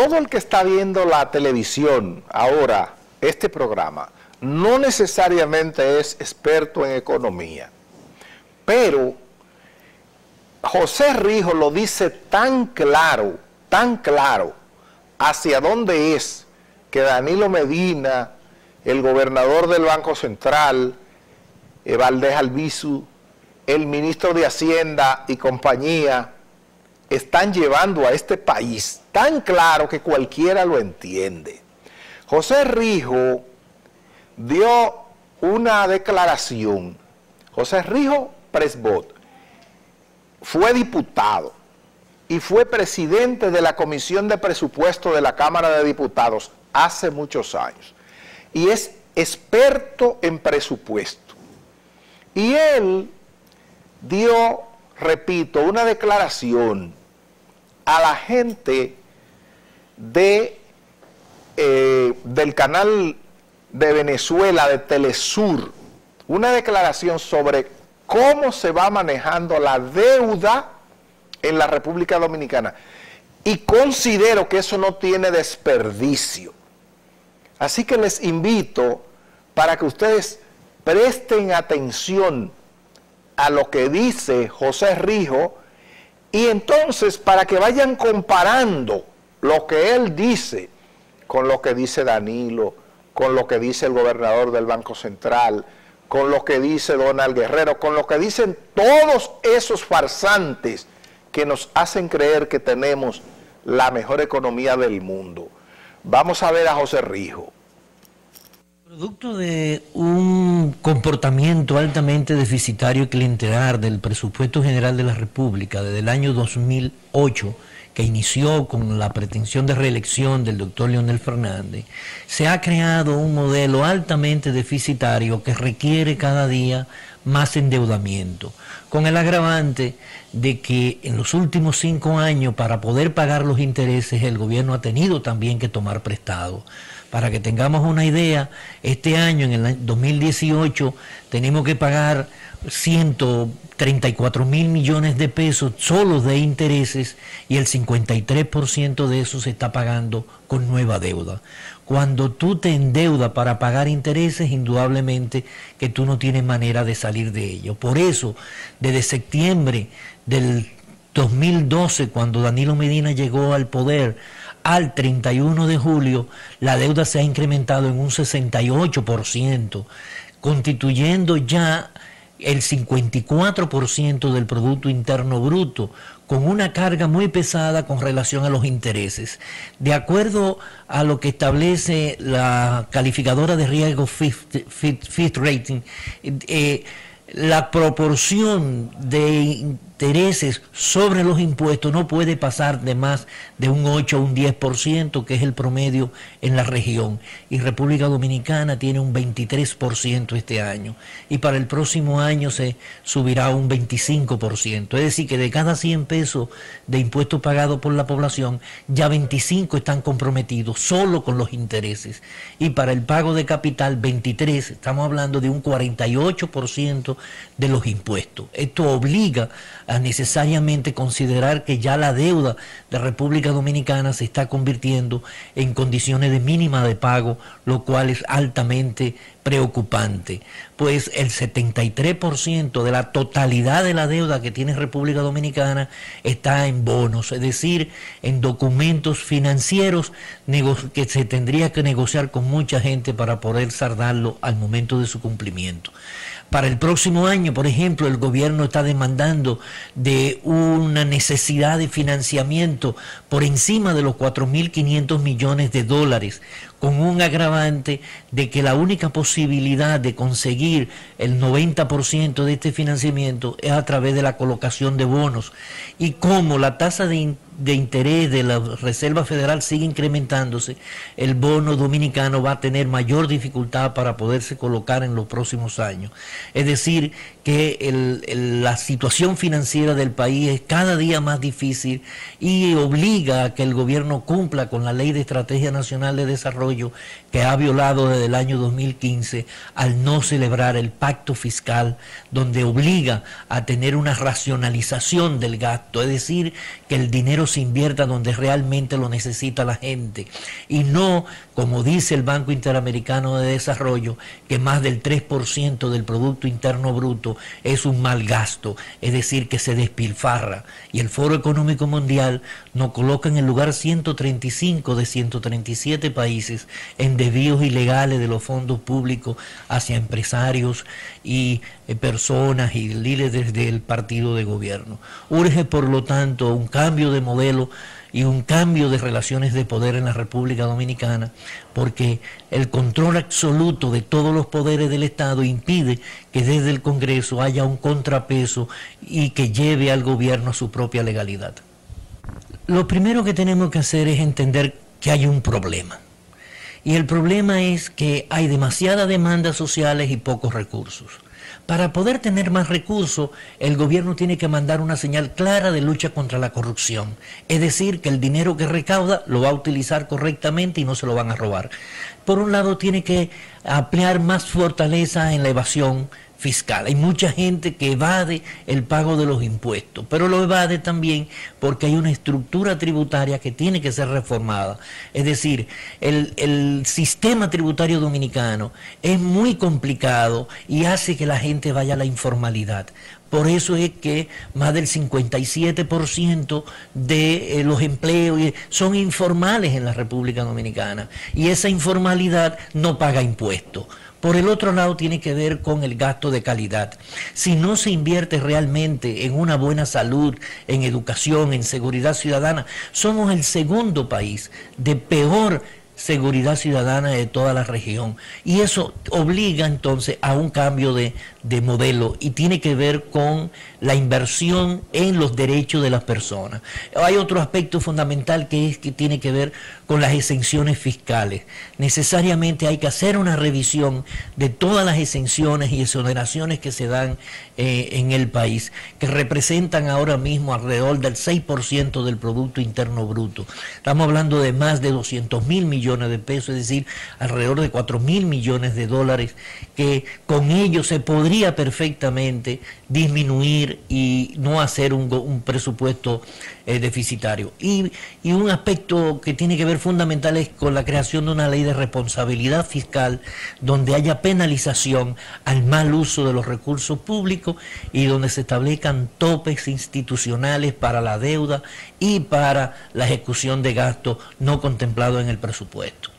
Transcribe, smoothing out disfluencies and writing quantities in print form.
todo el que está viendo la televisión ahora, este programa, no necesariamente es experto en economía, pero José Rijo lo dice tan claro, hacia dónde es que Danilo Medina, el gobernador del Banco Central, Valdés Albizu, el ministro de Hacienda y compañía, están llevando a este país tan claro que cualquiera lo entiende. José Rijo dio una declaración. José Rijo Presbot fue diputado y fue presidente de la Comisión de Presupuesto de la Cámara de Diputados hace muchos años y es experto en presupuesto. Y él dio, repito, una declaración a la gente del canal de Venezuela, de Telesur, una declaración sobre cómo se va manejando la deuda en la República Dominicana. Y considero que eso no tiene desperdicio. Así que les invito para que ustedes presten atención a lo que dice José Rijo y entonces para que vayan comparando lo que él dice con lo que dice Danilo, con lo que dice el gobernador del Banco Central, con lo que dice Donald Guerrero, con lo que dicen todos esos farsantes que nos hacen creer que tenemos la mejor economía del mundo. Vamos a ver a José Rijo. Producto de un comportamiento altamente deficitario y clientelar del presupuesto general de la República desde el año 2008, que inició con la pretensión de reelección del doctor Leonel Fernández, se ha creado un modelo altamente deficitario que requiere cada día más endeudamiento, con el agravante de que en los últimos 5 años, para poder pagar los intereses, el gobierno ha tenido también que tomar prestado. Para que tengamos una idea, este año, en el 2018, tenemos que pagar 134.000 millones de pesos solo de intereses y el 53% de eso se está pagando con nueva deuda. Cuando tú te endeudas para pagar intereses, indudablemente que tú no tienes manera de salir de ello. Por eso, desde septiembre del 2012, cuando Danilo Medina llegó al poder, al 31 de julio, la deuda se ha incrementado en un 68%, constituyendo ya el 54% del Producto Interno Bruto, con una carga muy pesada con relación a los intereses. De acuerdo a lo que establece la calificadora de riesgo Fitch Rating, la proporción de intereses sobre los impuestos no puede pasar de más de un 8 o un 10%, que es el promedio en la región. Y República Dominicana tiene un 23% este año. Y para el próximo año se subirá a un 25%. Es decir, que de cada 100 pesos de impuestos pagados por la población, ya 25 están comprometidos solo con los intereses. Y para el pago de capital, 23, estamos hablando de un 48% de los impuestos. Esto obliga a necesariamente considerar que ya la deuda de República Dominicana se está convirtiendo en condiciones de mínima de pago, lo cual es altamente preocupante, pues el 73% de la totalidad de la deuda que tiene República Dominicana está en bonos, es decir, en documentos financieros que se tendría que negociar con mucha gente para poder saldarlo al momento de su cumplimiento. Para el próximo año, por ejemplo, el gobierno está demandando de una necesidad de financiamiento por encima de los 4.500 millones de dólares, con un agravante de que la única posibilidad de conseguir el 90% de este financiamiento es a través de la colocación de bonos. Y como la tasa de interés de la Reserva Federal sigue incrementándose, el bono dominicano va a tener mayor dificultad para poderse colocar en los próximos años. Es decir, que la situación financiera del país es cada día más difícil y obliga a que el gobierno cumpla con la Ley de Estrategia Nacional de Desarrollo Desarrollo, que ha violado desde el año 2015 al no celebrar el pacto fiscal, donde obliga a tener una racionalización del gasto, es decir, que el dinero se invierta donde realmente lo necesita la gente, y no, como dice el Banco Interamericano de Desarrollo, que más del 3% del Producto Interno Bruto es un mal gasto, es decir, que se despilfarra. Y el Foro Económico Mundial nos coloca en el lugar 135 de 137 países en desvíos ilegales de los fondos públicos hacia empresarios y personas y líderes del partido de gobierno. Urge, por lo tanto, un cambio de modelo y un cambio de relaciones de poder en la República Dominicana, porque el control absoluto de todos los poderes del Estado impide que desde el Congreso haya un contrapeso y que lleve al gobierno a su propia legalidad. Lo primero que tenemos que hacer es entender que hay un problema. Y el problema es que hay demasiadas demandas sociales y pocos recursos. Para poder tener más recursos, el gobierno tiene que mandar una señal clara de lucha contra la corrupción. Es decir, que el dinero que recauda lo va a utilizar correctamente y no se lo van a robar. Por un lado, tiene que ampliar más fortaleza en la evasión fiscal. Hay mucha gente que evade el pago de los impuestos, pero lo evade también porque hay una estructura tributaria que tiene que ser reformada. Es decir, el sistema tributario dominicano es muy complicado y hace que la gente vaya a la informalidad. Por eso es que más del 57% de los empleos son informales en la República Dominicana, y esa informalidad no paga impuestos. Por el otro lado, tiene que ver con el gasto de calidad. Si no se invierte realmente en una buena salud, en educación, en seguridad ciudadana, somos el segundo país de peor seguridad ciudadana de toda la región, y eso obliga entonces a un cambio de modelo, y tiene que ver con la inversión en los derechos de las personas. Hay otro aspecto fundamental que tiene que ver con las exenciones fiscales. Necesariamente hay que hacer una revisión de todas las exenciones y exoneraciones que se dan en el país, que representan ahora mismo alrededor del 6% del Producto Interno Bruto. Estamos hablando de más de 200.000 millones de pesos, es decir, alrededor de 4.000 millones de dólares, que con ello se podría perfectamente disminuir y no hacer un presupuesto deficitario. Y un aspecto que tiene que ver fundamental es con la creación de una ley de responsabilidad fiscal, donde haya penalización al mal uso de los recursos públicos y donde se establezcan topes institucionales para la deuda y para la ejecución de gastos no contemplados en el presupuesto.